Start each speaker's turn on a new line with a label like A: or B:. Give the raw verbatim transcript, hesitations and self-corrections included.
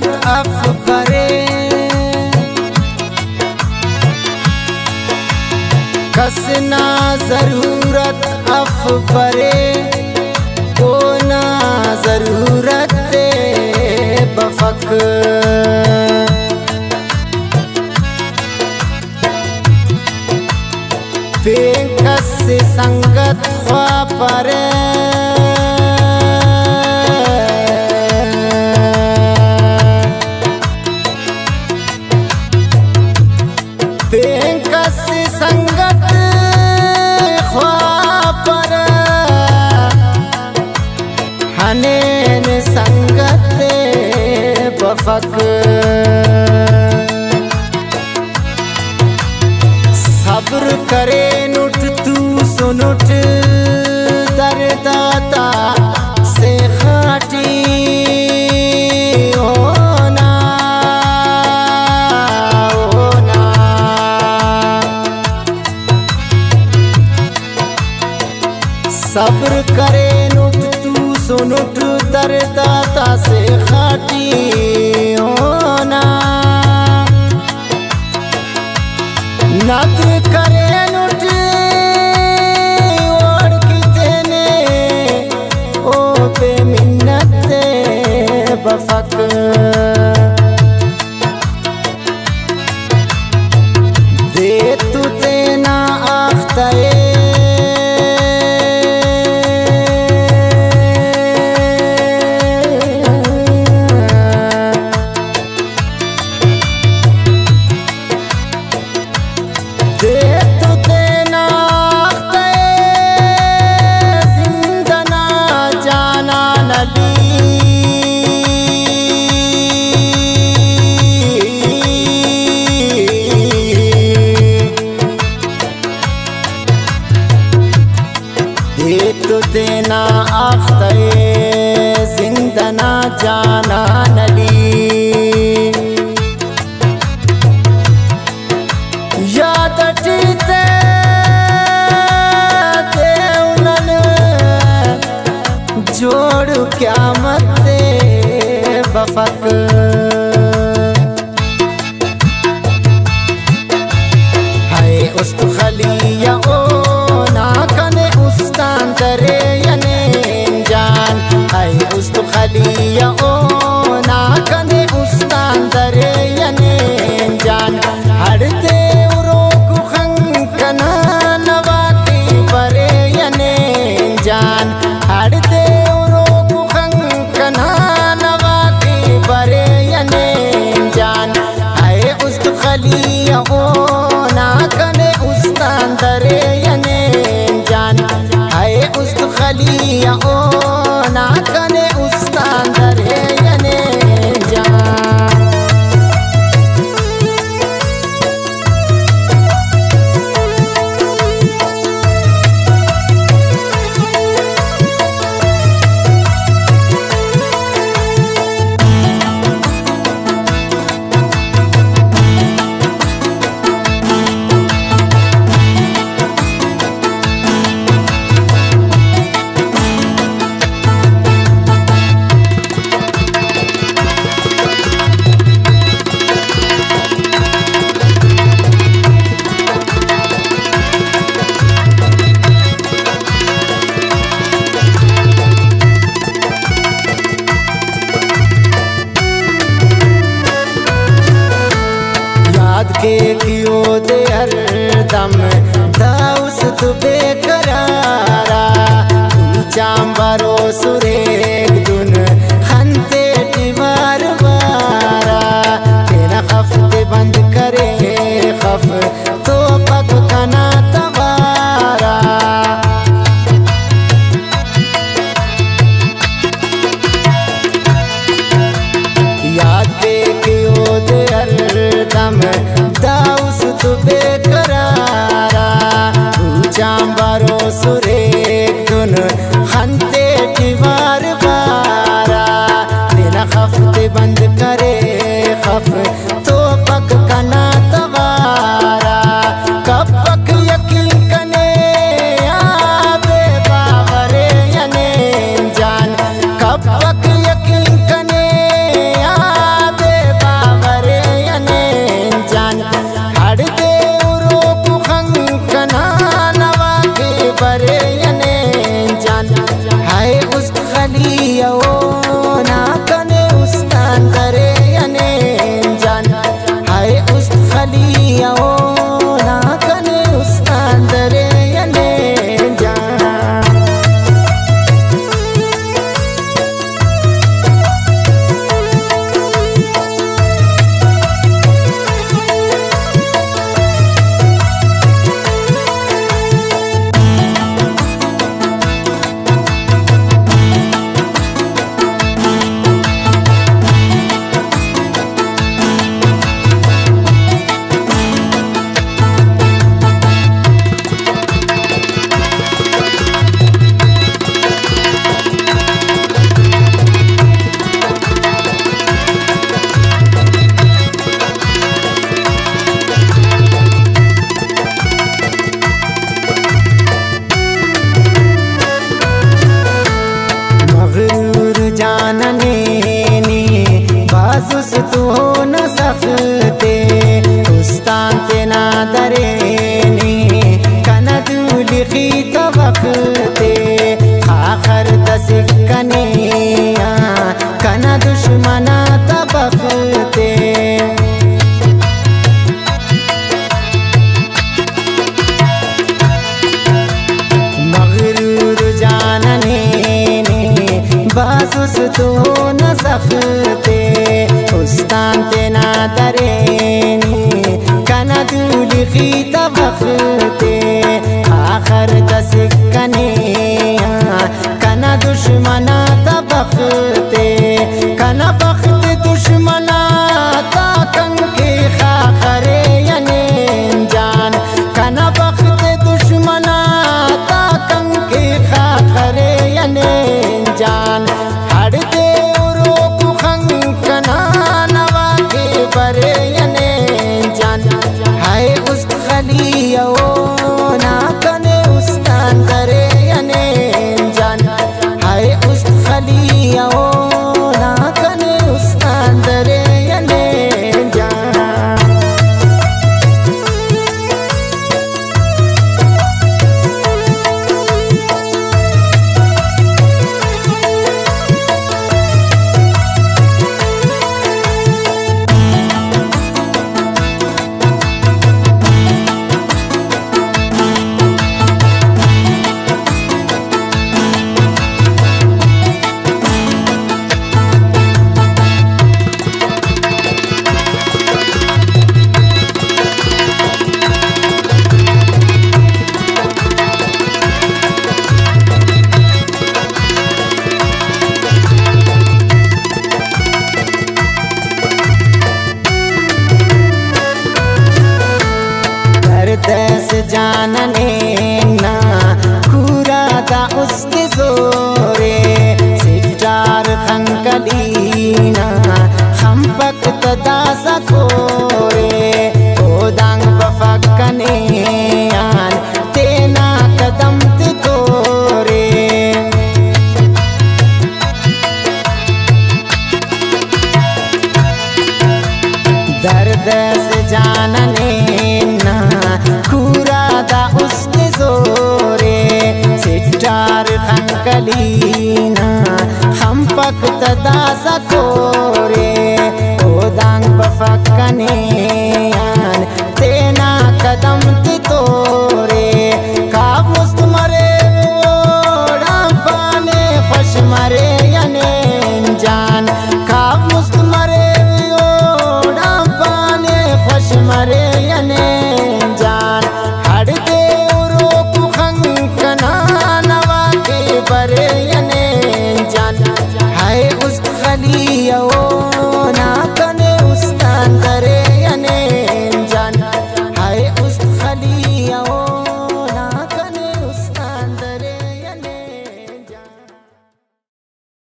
A: जरूरत अफ करे कसना जरूरत अफ परे को ना जरूरत बफक बेकस संगत ख्वा पर बेकस संगत ख्वा पर हनेन संगत बफक सब्र करे नुट तू सुनुट दरदाता से खाटी होना होना सब्र करे नुट तू सुनुट दरदाता से खाटी होना नत करे नुट ओढ़ कितने ओ पे मिन्नत बफक दे तू तेना आख्ताए तो देना आख्ताए जिंदना जाना नली याद टीते देवनन जोड़ क्या मत बफक हाय उस्त खलिया ओ ना कने उस्तान दरे यने जान हाय उस्त खलिया ओ ना कने उस्तान दरे यने जान हड़ते रोक खंकना नवाकी परे यने जान हड़ते रोक खंकना नवाकी परे यने जान हाय उस्त खलिया ओ ना कने उस्तान दरे यने जान हाय उस्त खलिया ओ ना कने उस्तान दरे यने जान के कियो दे हर दम दाउस तु बेकरारा चांबारो सुरेग दुन खनते दीवार वारा तेरा खफते बंद करे खफ तो पक कना तबारा याद के कियो दे हर दम दाउस तु बेकरारा चांबारो सुरेग दुन खनते दीवार वारा तो न सखते उस्तान तेना दरेनी कना दूली खीत बखते आखर तसिकने कना दुश्मना तबखते कना बख्त दुश्मना ता कंके खाखरे यने जान कना बख्त दुश्मना ता कंके खाखरे यने जान हर दे उरो कुखंग कना नवा के बरे यने जान हाय उस खलिया ओ ना कने उस्तान करे यने जान हाय उस खलिया ओ ना कने उस्तान करे यने जान दस जानने ना कुरा दा उसके जोरे सिटार खंकलीना हम पक्त दासा कोरे ओ दांग बफकने आन तेना कदम तोरे दर्द से जानने ना कुरा दा उसके जोरे सिटार खंकलीना हम पक्त दासा को